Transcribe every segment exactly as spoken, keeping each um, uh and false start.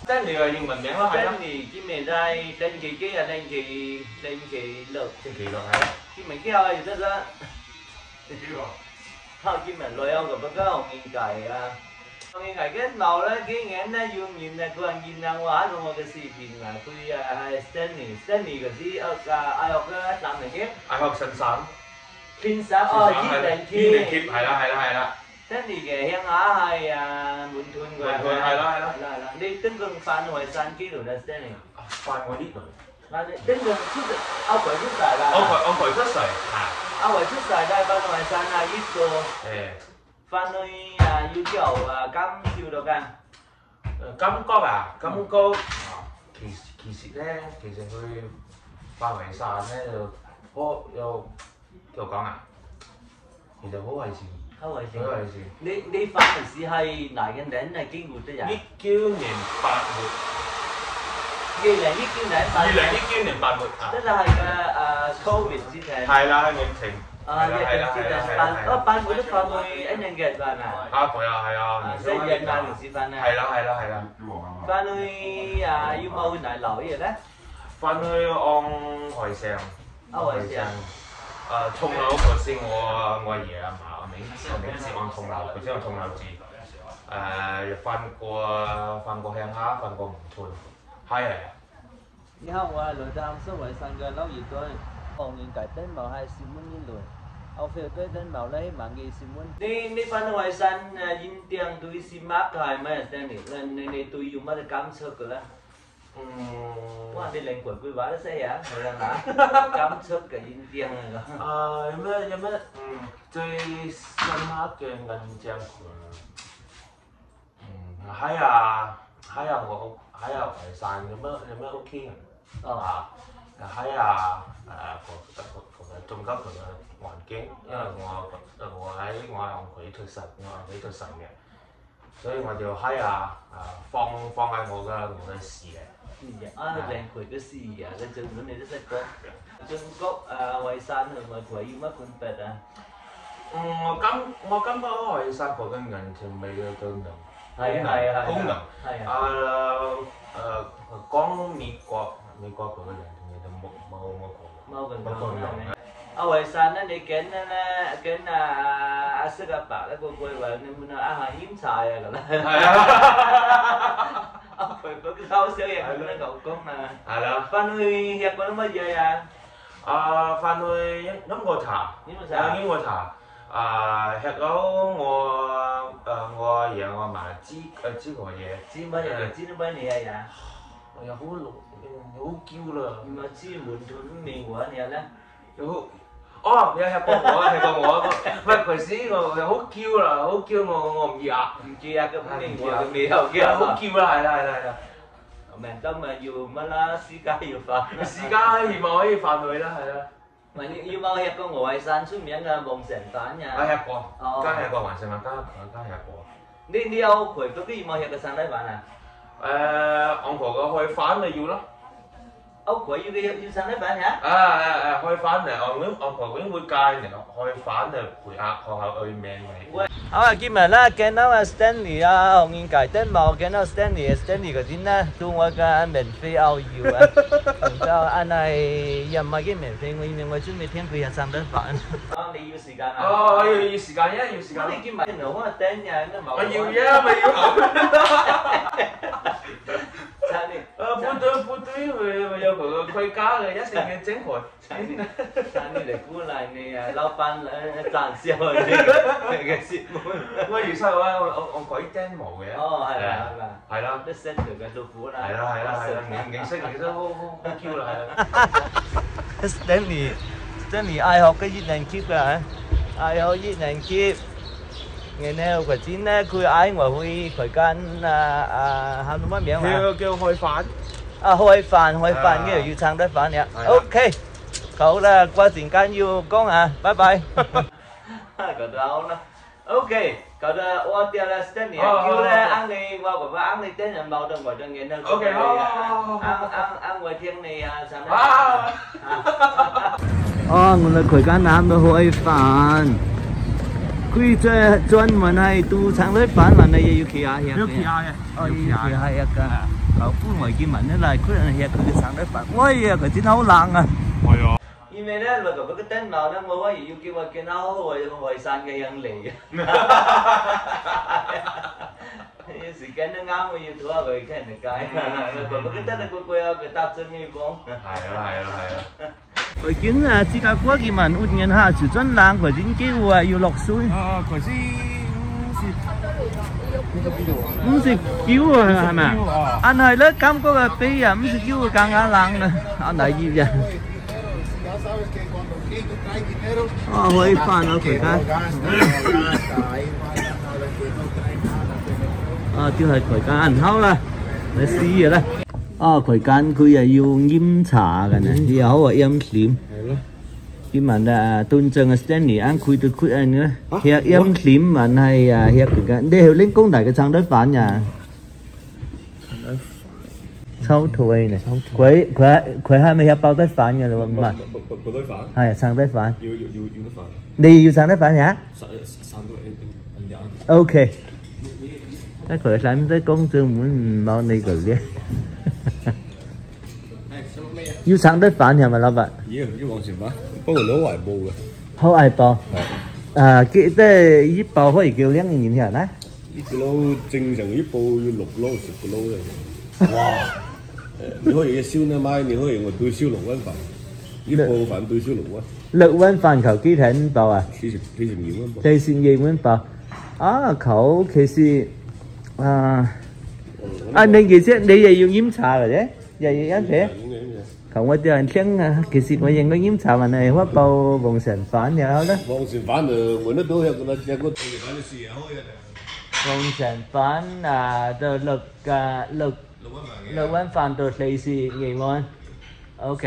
Stanley 係英文名咯，係咯。 Stanley 兼名就係定期機啊，定期定期六， 定期六係。 兼名機啊，得啦。後兼名內有個不過紅面計啊，紅面計嘅毛咧，竟然咧用完咧個人現象話到我嘅視頻啊，佢啊係 Stanley，Stanley 嗰啲啊啊學嘅男嚟嘅。 大學神散。 偏散哦，熱定貼。 熱定貼係啦係啦係啦。 Stanley 嘅鄉下係啊門屯嘅。 門屯係啦係啦。 係啦係啦，你登個範圍山幾度咧 Stanley？ 範圍呢度。 嗱，你登個出歐葵出世啦。 歐葵歐葵出世啊。歐葵出世咧，範圍山啊呢個。誒。範圍啊要叫啊金少到㗎。 誒金角啊，金角啊，其其實咧，其實佢範圍山咧就好有叫講啊，其實好危險。好危險。好危險。 你你範圍是係哪個年係經過的呀？ 一九年八月。 二零一九年八月。 二零一九年八月啊。 即係嘅誒 Covid 之前。 係啦，疫情。 啊，疫情之前辦，哦辦嗰啲範圍一年嘅辦啊。 啊，係啊係啊。 即係人辦時辦啊。 係啦係啦係啦。 範圍啊要冇去哪留嘢咧？ 範圍按外省。 啊外省。 誒重樓嗰時我我阿爺阿嫲我名我名字按重樓，佢先按重樓字。誒翻過翻過鄉下，翻過農村，係係。 你好，我係來自安徽惠山嘅老業隊，紅面雞丁毛係十蚊一輪，我肥雞丁毛咧萬幾十蚊。你你翻到惠山誒現店對線碼係咩 Stanley？你你對用乜嘢監測嘅咧？嗯，哇！你靈魂佢話得犀啊，係啦嚇，監測嘅現店啊咁。 啊有咩有咩嗯最深刻嘅印象佢？嗯喺啊喺啊我喺啊惠山有咩有咩 OK 嘅？啊喺啊誒個個個中級佢嘅環境，因為我我喺我係紅葵出世，我係紅葵出世嘅，所以我就喺啊誒放放喺我嘅我嘅視野。 視野啊，靈魂嘅視野，你盡管你都識講。中國誒惠山同埋葵有乜分別啊？ 嗯，我感我感覺惠山嗰個人情味嘅功能。 係啊係啊功能。 係啊。 誒誒講美國美國嗰個人情味就冇冇冇講。 冇咁講嘅。啊惠山咧，你見咧見啊阿叔阿伯咧個句話，你問下啊係醃菜啊咁啦。係啊。啊佢嗰啲好少嘢咁樣講啊。係啦。翻去食過啲乜嘢啊？ 啊翻去飲過茶。飲過茶。飲過茶。啊吃咗我誒我阿爺我阿嫲煮誒煮過嘢。 煮乜嘢？煮啲乜嘢呀？ 我又好老好嬌啦。 唔係煮門豚麵糊你咧？ 好。哦，有吃過我吃過我個，唔係嗰時我好嬌啦，好嬌我我唔要， 唔要啊，咁麵糊都未有嘅。 好嬌啦，係啦係啦係啦。 明今日要乜啦？私家要飯。 私家希望可以飯去啦，係啦。 唔係要冇吃過鵝惠山出名嘅黃成飯呀？ 我吃過，梗係吃過黃成飯，梗梗吃過。 你你有培福啲有冇吃過生底飯啊？ 誒，我婆個開飯咪要咯。 歐葵要嘅要要生底飯嚇？ 啊誒誒，開飯嚟，我我我婆會介嚟開飯嚟陪客學校去命嚟。 好啊，今日咧見到阿 Stanley 啊，紅面雞丁毛見到 Stanley，Stanley 嗰啲咧做我嘅免費拗腰啊，然之後按係又唔係幾免費，我因為我準備聽佢日生底飯。啊，你要時間啊？ 哦，我要要時間呀，要時間。 你見埋我我頂呀，都冇。 我要呀，咪要。誒部隊部隊佢有佢個規家嘅，一定要整開。 請你嚟鼓勵你啊，老闆誒賺少你嘅節目。 我如細話我我我鬼釘毛嘅。 哦，係啦係啦。 係啦。 都識佢嘅做苦啦。 係啦係啦係啦，認認識認識好好好 Q 啦係啦。 Stanley Stanley ai học cái gì này kiếp à? Ai học gì này kiếp? Ngày nay của chính này cứ ai ngoài huy khỏi can à à ham nó miệng mà. Kêu kêu hồi phản. À hồi phản hồi phản cái yêu sang đấy phản nhỉ. Ok. Cậu là qua tình can yêu con à. Bye bye. Cậu đâu nó. Ok. Cậu là ô tiêu là Stanley kêu là ăn đi qua của ba ăn đi tên là màu đồng của cho nghe nó. Ok. Ăn ăn ăn ngoài thiên này sang đấy. À. Ờ, người là khỏi can làm đồ hồi phản. 佢專專門係做長腿飯，還係要企下吃。 要企下嘅， 哦，要企下一個。後搬外見聞咧，嚟佢人吃佢嘅長腿飯。哎呀，佢真好冷啊！ 係啊。 因為咧，那個嗰個燈籠咧，我話要叫我見到我外山嘅樣嚟。時間都啱，我要拖下佢傾嚟解。嗰個燈咧，個個有佢搭真嘅講。 係啊，係啊，係啊。 佢見啊，自家過幾萬換人下，就真冷，佢點叫啊？要落水。 啊，佢先五十九啊，係咪啊？但係咧，感覺啊，比啊五十九更加冷啦，啊第二日。哦，可以翻啊，佢間。啊，就係佢間，好啦，你試嘅啦。啊，佢間佢又要飲茶嘅呢，又好啊飲甜。係咯。啲問啊，端正啊 Stanley 啱佢對佢anh咧，吃飲甜問係啊，吃佢間，你係拎公大嘅長腿飯呀？抽腿呢？佢佢佢係咪有包腿飯嘅嘞？唔係。 包腿飯。 係長腿飯。要要要要得飯。 你要長腿飯呀？ 三個人兩。 OK。cái cửa sánh tới công tư muốn mau này cửa kia yêu sáng đất phản nhà mà là vậy yêu yêu bằng gì mà có người nấu ngoài bù rồi không ai bao à cái cái ít bao có thể kêu liếng nhìn thấy đấy ít kilo正常一包要六撈十個撈嚟哇你可以燒呢買你可以我對燒六蚊飯一包飯對燒六蚊六蚊飯球幾錢包啊四十四十二蚊包四十二蚊包啊เขา其實à anh nên gì chứ đi về dùng nhiễm trà rồi đấy vậy anh thế không có tiền tiếng kỳ sĩ mà dùng cái nhiễm trà mà này hóa bao vùng sản phán nhà đó vùng sản phán rồi mình nó đôi cái nó chỉ có vùng sản phán là từ lực lực lực văn phán từ lì xì nghỉ ngon ok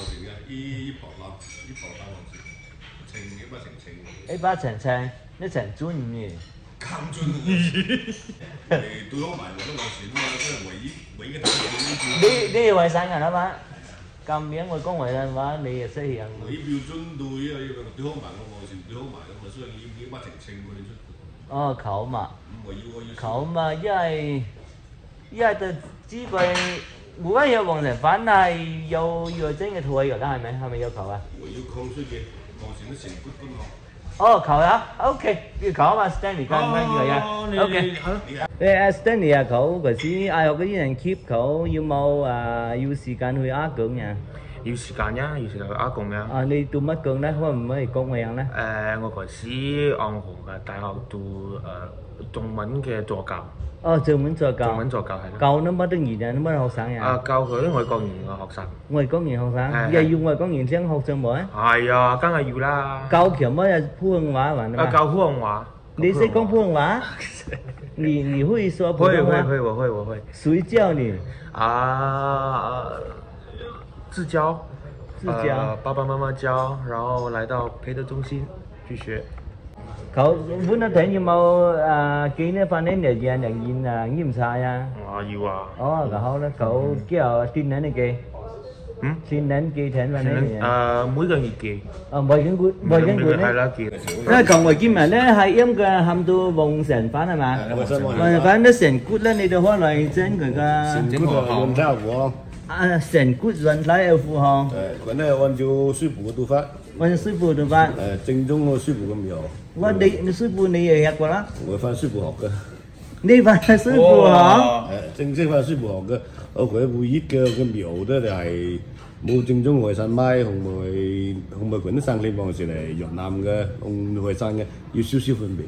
ấy ba sản sản nó sản chút nhỉ 咁盡誒對方埋我都話算啦，即係唯一唯一嘅打擊。 呢呢位省人啊嘛，咁樣我講為嘅話，你又識人。 唯一標準對啊，對方埋我話算對方埋咁啊，所以要要不停稱佢哋出。 哦，เขา嘛。 唔係要我要。 เขา嘛，因為因為就知佢每間有黃成粉係有藥精嘅退㗎啦，係咪？係咪有球啊？ 我要抗衰嘅，黃成都成骨骨我。 哦，球啊 ，OK， 要球啊嘛 ，Stanley 跟咩嘢啊 ？OK， 誒 Stanley 啊，佢嗰時嗌學嗰啲人 keep 佢要冇啊，要時間去壓強呀。 要時間呀，要時間去壓強呀。 啊，你讀乜強咧？可唔可以講我樣咧？ 誒，我嗰時安河嘅大學讀誒中文嘅助教。 哦，中文助教。 中文助教係啦。 教乜乜嘢啊？乜學生呀？ 啊，教佢啲外國人嘅學生。 外國人學生，又要外國人先學上冇啊？ 係啊，梗係要啦。 教佢乜普通話還啊，教普通話。 你識講普通話？你你會說普通話？ 會會會我會我會。 誰教你？ 啊，自教。 自教。 呃，爸爸媽媽教，然後來到培德中心去學。 เขาวุ้นแต่ยัง冇อ่ากินเนี่ยฟันเนี่ยเดี๋ยวอย่างยินอ่ายิ้มชายอ่ะ啊要啊อ๋อก็เขาแล้วเขาเกี่ยวtinนั้นนี่กี่嗯 tinนั้นกี่แทนวันนี้เนี่ย誒每個月寄哦每個月每個月係啦寄因為講話今日咧係因嘅含到黃成粉係嘛黃成粉都成骨咧你就可能整佢個成骨潤胎糊啊成骨潤胎有符號誒佢咧按照師傅嘅做法按照師傅做法誒正宗個師傅咁樣我你你師傅你又學過啦我翻師傅學嘅你翻師傅學誒正式翻師傅學嘅我佢唯一嘅嘅苗咧就係冇正宗外省米同埋同埋佢啲生理黃時嚟越南嘅同外省嘅要少少分別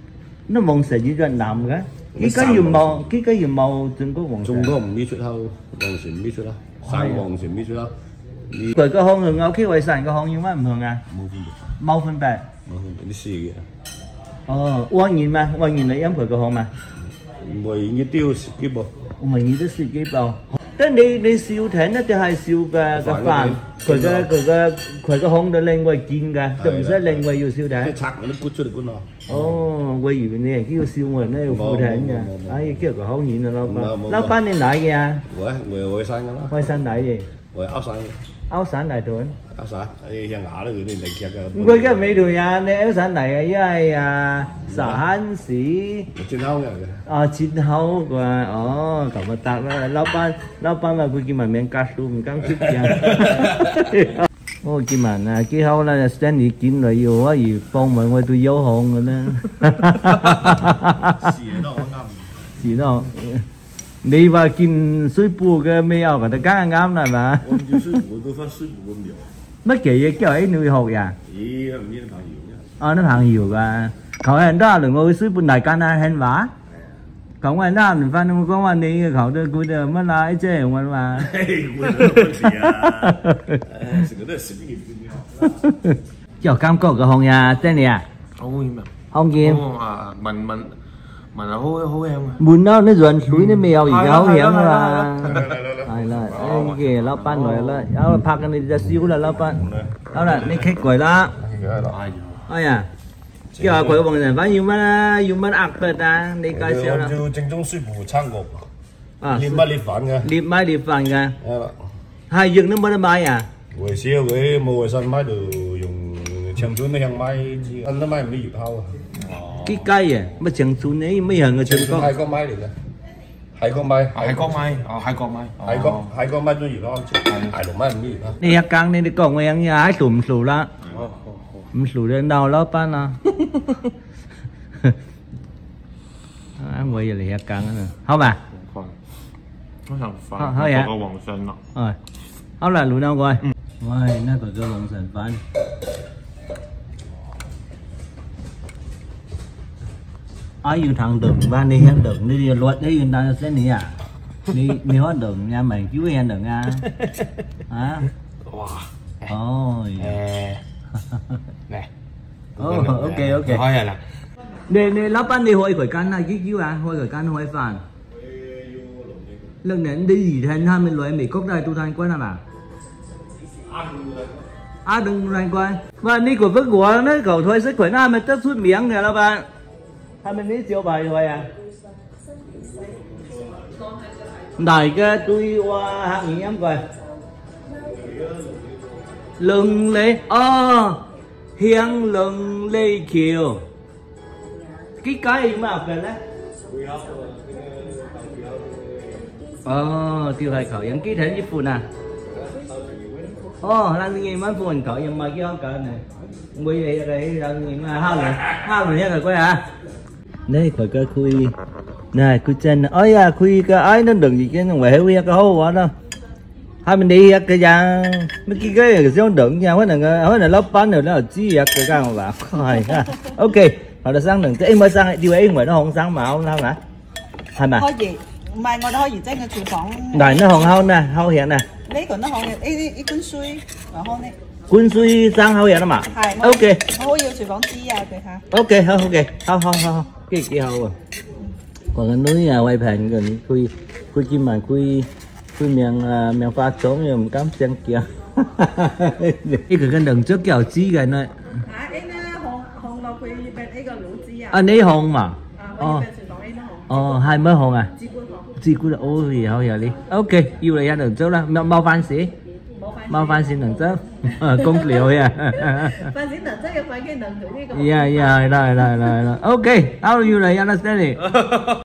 nó黃成要越南嘅幾間要冇幾間要冇中國黃中國唔搣出口黃成搣出啦生黃成搣出啦佢個行同歐 K 衛生個行有乜唔同啊？ 冇分別， 冇分別。 冇分別啲試嘅。 哦，黃元嘛，黃元你飲佢個行嘛？ 唔係呢啲十幾部。 我們呢都十幾部。但你你燒艇咧，就係燒嘅個飯，佢嘅佢嘅佢個行就另外見嘅，就唔使另外要燒艇。 拆嗰啲骨出嚟管咯。 哦，我以為你係叫燒我咧要燒艇嘅，哎，叫個行演啊老闆。老闆你哪嘅啊？ 我我外省嘅啦。 外省哪嘅？ 我歐省嘅。 áo sản đại tuần áo sản ấy hiện ngã rồi nên đánh kia cái quên cái mấy đứa nhà này áo sản này ấy ai à xã hán sĩ chín hậu này à chín hậu và ờ cảm ơn tao lão ban lão ban mà quên cái mà miếng cá su mình cắn chút kìa ô cái mà nè cái hậu là sẽ đi kiếm lại yêu á gì phong mọi người tôi dấu hồn rồi đó gì đó đi vào kiếm suối bù cái mấy ao cả tất cả ngắm này mà乜嘢嘢叫喺女學呀？ 咦，唔知啲朋友啫。 哦，啲朋友噶，求人都係嚟我水半大間啊，聽話。求人都係唔翻，我講話你嘅求到佢哋乜啦，即係我話。成個都係食邊件有感覺嘅紅呀，真係啊。 好厭啊！ 紅劍。 啊，聞聞聞係好好香啊！ 門đó nó ruộng suối nó mèo gì hấu hiểm mà. Hay là cái kìa lão pan rồi là lão phạt cái này ra xíu là lão pan lão là cái khách quậy đó ai à cái ở quậy bằng này bao nhiêu mà dùng mà ạc phật à đi coi xem nào 正宗水壺餐局啊連乜你飯嘅連買連飯㗎係啦 hai dừng nó mới nó買à hồi xưa cái mua hồi sân máy đều dùng trường xuân nó hàng máy ăn nó máy mới dịp hao cái cây à mà trường xuân ấy mấy hàng người trường trường xuân con hai con máy được hai con máy hai con máy ờ hai con máy hai con hai con máy nó dịp hao hai con máy mới dịp hao này càng này có người ăn nhà ai sủm sủm la sủm sủm đến đâu lão pan à ăn quay giờ là càng nữa không à nó thành Ờ, phản hơi ạ. có hoàng sinh đó rồi không là lùi đâu rồi ngoài nó có cái lòng sản phẩm ai yêu thằng đừng ba đi ăn đừng đi đi luật đi người ta sẽ nỉ à đi đi hết đừng nha mày chú em đừng nha hả ôi nè oh, ok ok thôi rồi nè nè nè lắp ăn đi hội khởi can này chứ chứ à hội khởi can hội phản lần này đi gì thành hai mươi loại mì cốc đây tu thành quan nào à à đừng thành quan và đi của phước của nó cầu thôi sức khỏe nam mà tất suốt miếng này là bạn hai mươi lít siêu bài thôi à đại cái tôi qua hạng em coi lưng lê ờ hiang lưng lê kiều cái cái mà học gần đấy ờ tiêu hai khẩu những ký thể với phun à ờ làm gì mà phun khẩu nhưng mà cái cỡ này bây giờ đây làm gì mà hai lần hai lần rồi quay à đây khỏi cái khui này khui chân ơi à khui cái ấy nó đừng gì cái ngoài hơi cái hố quá đâu hai mình đi cái da mấy cái cái cái giống đựng nha cái này cái này lớp bán rồi nó là chỉ cái cái mà bảo rồi ok họ đã sang đừng em mới sang đi ấy ngoài nó không sang mà không sao hả hay mà 開熱，唔係我哋開熱蒸嘅廚房。 này nó hồng hao nè hao hiện nè 呢個都可以，呢呢呢罐水，然後呢， quân suy sang hao hiện đó mà 係我 ok 我好要廚房知啊佢嚇。 ok hao ok hao hao hao cái kia hao rồi còn cái núi nhà quay phèn gần khui khui chim mà khui khui miệng miệng pha trống như một cắm chân kia cái cái đừng trước kiểu chi cái này 嚇 A 呢紅紅落去俾 A 個滷汁啊。 anh ấy hồng mà 啊，我要俾廚房 A 都紅。 ờ hai mới hồng à 只管紅。 chỉ cũng là ôi gì hao hiện đi ok yêu là đừng trước là mau phan xí 冇飯。 mau phan xí đừng trước công liệu à 飯先能真嘅飯機能做呢個。 yeah yeah rồi rồi rồi rồi ok how you like understand it